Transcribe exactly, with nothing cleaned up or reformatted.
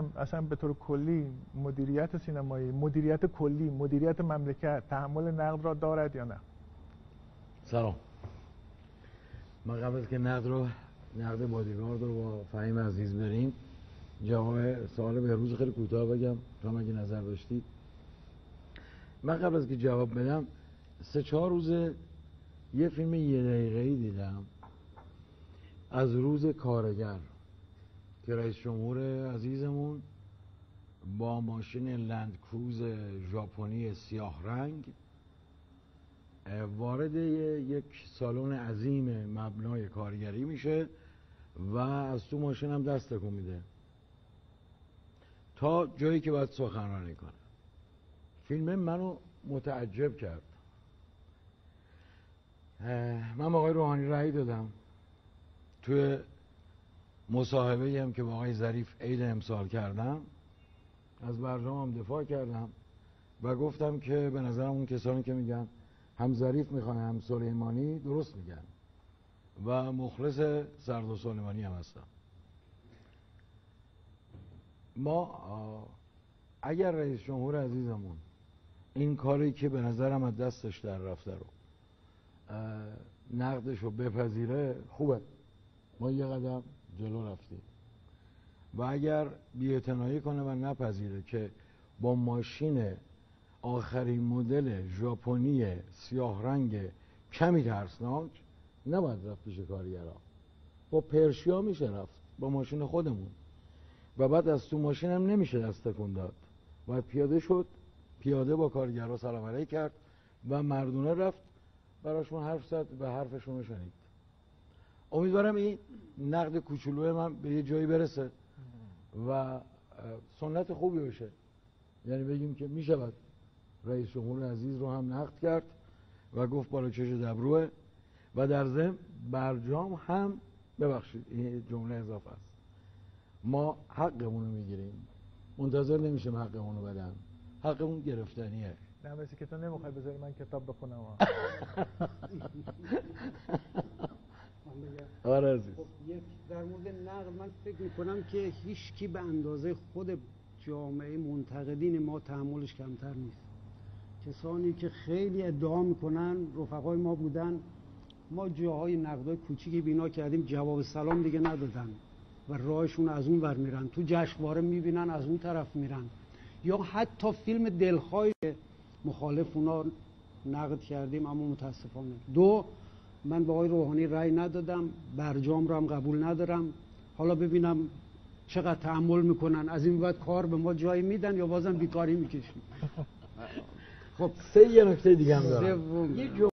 ببینم اصلا به طور کلی مدیریت سینمایی، مدیریت کلی، مدیریت مملکت تحمل نقد را دارد یا نه؟ سلام. ما قبل از که نقد رو نقد بادیگارد رو با فهیم عزیز بریم جواب سوال بهروز خیلی کوتاه بگم تا اگه نظر داشتی. من قبل از که جواب بدم سه چهار روز یه فیلم یه دقیقه‌ای دیدم از روز کارگر که رئیس جمهور عزیزمون با ماشین لند کروز ژاپنی سیاه رنگ وارد یک سالن عظیم مبنای کارگری میشه و از تو ماشین هم دست تکون میده تا جایی که باید سخنرانی کنه. فیلم منو متعجب کرد. من با آقای روحانی رأی دادم. توی مصاحبه‌ای هم که با آقای ظریف عید امسال کردم از برجام هم دفاع کردم و گفتم که به نظرم اون کسانی که میگن هم ظریف میخوان هم سلیمانی درست میگن و مخلص سردار سلیمانی هم هستم. ما اگر رئیس جمهور عزیزمون این کاری که به نظرم از دستش در رفته رو نقدش رو بپذیره خوبه، ما یه قدم جلو رفتیم. و اگر بی‌اعتنایی کنه و نپذیره که با ماشین آخرین مدل ژاپنی سیاه رنگ کمی ترسناک نباید رفت پیش کارگرها، با پرشیا میشه رفت با ماشین خودمون و بعد از تو ماشین هم نمیشه دست تکون داد، باید پیاده شد، پیاده با کارگرها سلام علیک کرد و مردونه رفت براشون حرف زد و حرفشون رو شنید. امیدوارم این نقد کوچولوی من به یه جایی برسه و سنت خوبی بشه، یعنی بگیم که میشود رئیس جمهور عزیز رو هم نقد کرد و گفت بالا چش دبروه و در ضمن برجام هم ببخشید این جمله اضافه است، ما حقمون رو میگیریم، منتظر نمیشیم حقمون رو بدن، حقمون گرفتنیه. نه مثل که تو نمیخوای بذاری من کتاب بخونم. آره عزیز. خب یک در مورد نقد من فکر میکنم که هیچ کی به اندازه خود جامعه منتقدین ما تحملش کمتر نیست. کسانی که خیلی ادعا میکنن رفقای ما بودن، ما جاهای نقدای کوچیکی بینا کردیم جواب سلام دیگه ندادن و راهشون از اون ور میرن، تو جشنواره میبینن از اون طرف میرن، یا حتی فیلم دلخواه مخالف اونا نقد کردیم اما متاسفانه. دو، من با آقای روحانی رأی ندادم، برجام رو هم قبول ندارم، حالا ببینم چقدر تحمل میکنن، از این بعد کار به ما جایی میدن یا بازم بیکاری میکشیم. خب سه یه نکته دیگه هم دارم.